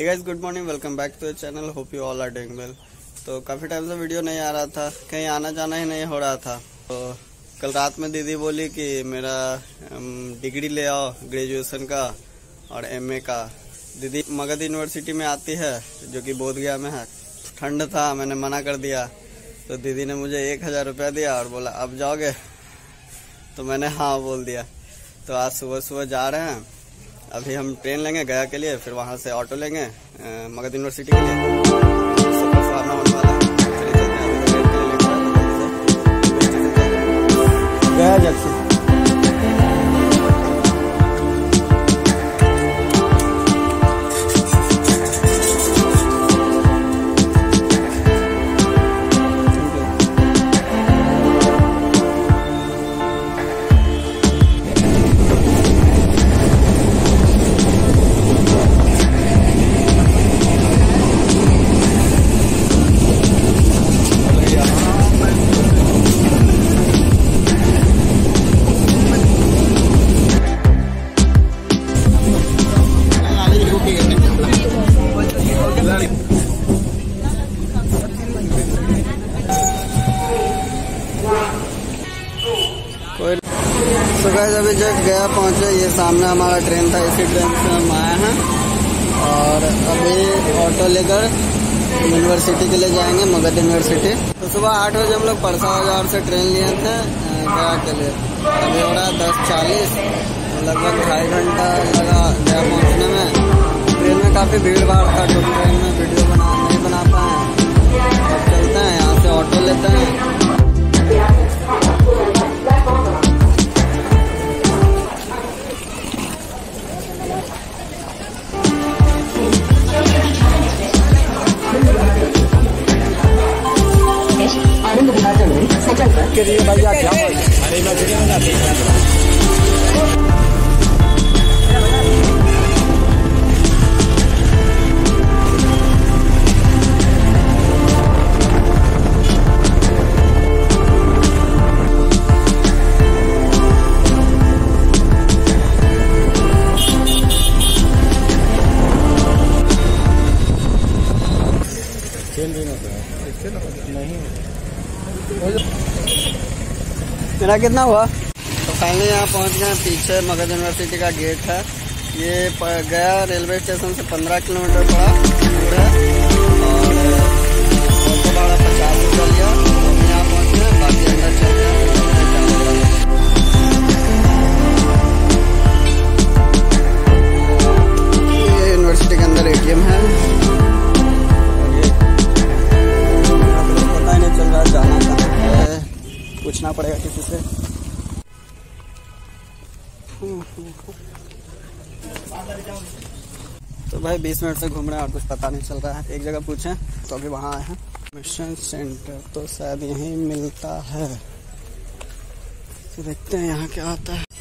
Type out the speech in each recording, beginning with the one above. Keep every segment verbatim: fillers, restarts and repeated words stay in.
Hey guys, good morning, welcome back to the channel. Hope you all are doing well. तो काफ़ी time से video नहीं आ रहा था, कहीं आना जाना ही नहीं हो रहा था। तो कल रात में दीदी बोली कि मेरा डिग्री ले आओ, ग्रेजुएशन का और एमए का। दीदी मगध यूनिवर्सिटी में आती है जो कि बोधगया में है। ठंड था, मैंने मना कर दिया, तो दीदी ने मुझे एक हज़ार रुपया दिया और बोला अब जाओगे, तो मैंने हाँ बोल दिया। तो आज सुबह सुबह जा रहे हैं। अभी हम ट्रेन लेंगे गया के लिए, फिर वहाँ से ऑटो लेंगे मगध यूनिवर्सिटी के लिए। सफर सुहाना होने वाला है। गया जंक्शन। तो गाइस अभी जब गया पहुंचे, ये सामने हमारा ट्रेन था, इसी ट्रेन से हम आए हैं और अभी ऑटो लेकर यूनिवर्सिटी के लिए जाएंगे, मगध यूनिवर्सिटी। तो सुबह आठ बजे हम लोग परसा बाजार से ट्रेन लिए थे गया के लिए। अभी हो रहा है दस चालीस, तो लगभग ढाई घंटा लगा गया पहुंचने में। ट्रेन में काफ़ी भीड़ भाड़ था, तो ट्रेन में वीडियो बना नहीं बना पाए। अब चलते हैं, यहाँ से ऑटो लेते हैं। भैया क्या अरे नहीं मेरा कितना हुआ। तो फाइनली यहाँ पहुँच गए। पीछे मगध यूनिवर्सिटी का गेट है। ये गया रेलवे स्टेशन से पंद्रह किलोमीटर पड़ा दूर है और ऑटो भाड़ा पचास रुपया लिया। तो यहाँ पहुँच गए, बाकी अंदर चलते हैं। ये यूनिवर्सिटी के अंदर एटीएम है। पता ही नहीं चल रहा जाना कहाँ है, पूछना पड़ेगा किसी से। तो भाई बीस मिनट से घूम रहे हैं और कुछ पता नहीं चल रहा है। एक जगह पूछें तो अभी वहाँ आए हैं मिशन सेंटर, तो शायद यहीं मिलता है। तो देखते हैं यहाँ क्या आता है।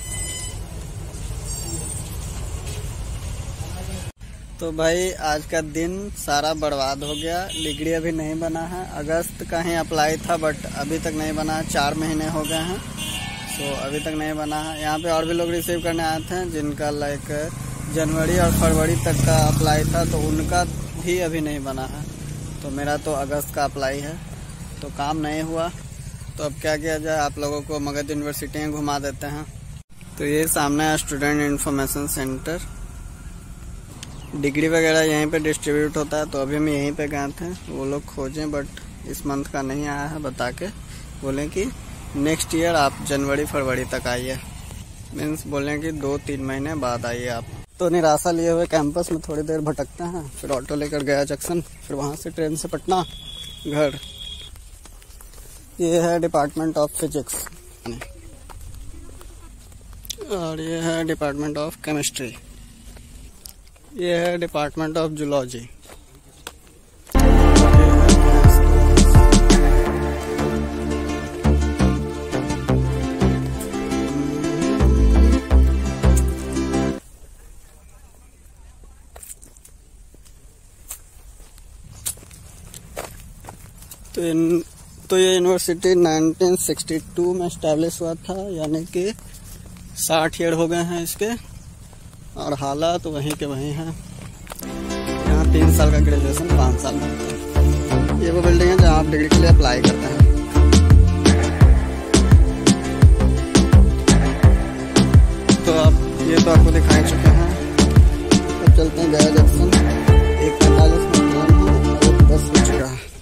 तो भाई आज का दिन सारा बर्बाद हो गया। डिग्री अभी नहीं बना है। अगस्त का ही अप्लाई था बट अभी तक नहीं बना है। चार महीने हो गए हैं, सो अभी तक नहीं बना है। यहाँ पे और भी लोग रिसीव करने आए थे जिनका लाइक जनवरी और फरवरी तक का अप्लाई था, तो उनका भी अभी नहीं बना है। तो मेरा तो अगस्त का अप्लाई है, तो काम नहीं हुआ। तो अब क्या किया जाए, आप लोगों को मगध यूनिवर्सिटी में घुमा देते हैं। तो ये सामने है स्टूडेंट इन्फॉर्मेशन सेंटर। डिग्री वगैरह यहीं पे डिस्ट्रीब्यूट होता है। तो अभी हम यहीं पे गए थे, वो लोग खोजें बट इस मंथ का नहीं आया है। बता के बोलें कि नेक्स्ट ईयर आप जनवरी फरवरी तक आइए, मीन्स बोलें कि दो तीन महीने बाद आइए आप। तो निराशा लिए हुए कैंपस में थोड़ी देर भटकते हैं, फिर ऑटो लेकर गया जंक्शन, फिर वहाँ से ट्रेन से पटना घर। ये है डिपार्टमेंट ऑफ फिजिक्स और ये है डिपार्टमेंट ऑफ केमिस्ट्री। ये है डिपार्टमेंट ऑफ जूलॉजी। तो इन तो ये यूनिवर्सिटी नाइनटीन सिक्सटी टू में एस्टैब्लिश हुआ था, यानी कि साठ ईयर हो गए हैं इसके, और हालात वहीं के वहीं हैं। यहाँ तीन साल का ग्रेजुएशन पाँच साल में होता है। ये वो बिल्डिंग है जहाँ आप डिग्री के लिए अप्लाई करते हैं। तो आप ये तो आपको दिखाई चुके हैं। अब चलते हैं गया जंक्शन। एक पैंतालीस में ट्रेन है और एक बस हो चुका है।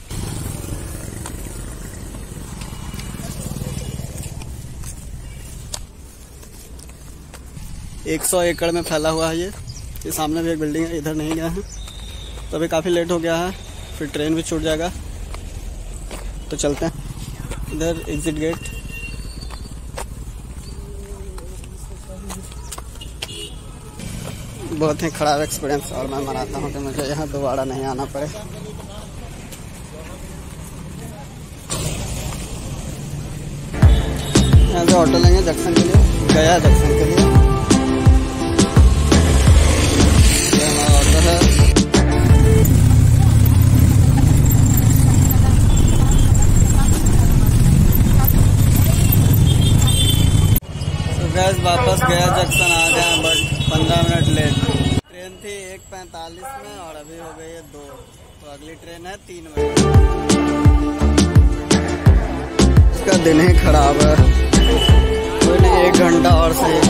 एक सौ एकड़ में फैला हुआ है ये ये सामने भी एक बिल्डिंग है, इधर नहीं गया है तो अभी काफ़ी लेट हो गया है, फिर ट्रेन भी छूट जाएगा। तो चलते हैं इधर एग्जिट गेट। बहुत ही खराब एक्सपीरियंस और मैं मनाता हूँ कि मुझे यहाँ दोबारा नहीं आना पड़े। यहाँ से ऑटो लेंगे जंक्शन के लिए, गया जंक्शन के लिए। ये हमारा ऑटो है। तो गैस वापस गया जंक्शन आ गए हैं, बट पंद्रह मिनट लेट। ट्रेन थी एक पैंतालीस में और अभी हो गई है दो, तो अगली ट्रेन है तीन बजे। इसका दिन ही खराब है, कोई नहीं एक घंटा और सही।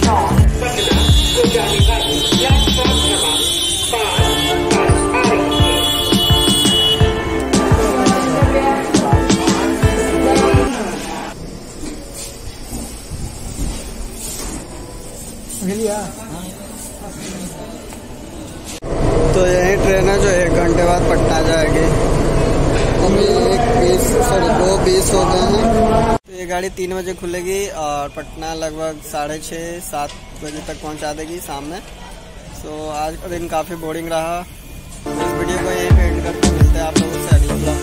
तो यही ट्रेन है जो एक घंटे बाद पटना जाएगी। अभी एक बीस सॉरी दो बीस हो गए हैं। तो ये गाड़ी तीन बजे खुलेगी और पटना लगभग साढ़े छः सात बजे तक पहुंचा देगी शाम में। सो आज का दिन काफ़ी बोरिंग रहा। इस वीडियो को यहीं पे एंड करके मिलते हैं आप लोगों से अगले ब्लॉग।